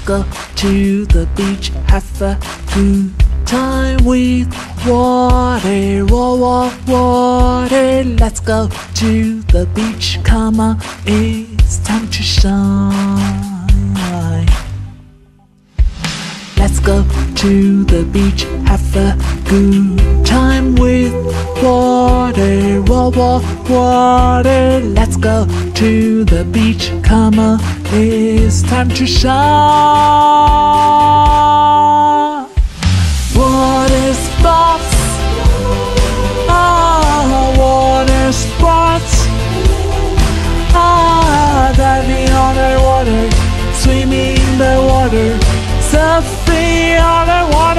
go to the beach, have a good time with water, water. Let's go to the beach, come on, it's time to shine. Let's go to the beach, have a good time with water, water. Let's go to the beach, come on, it's time to shine. Water sports, water sports, diving underwater, swimming in the water, surfing on the water.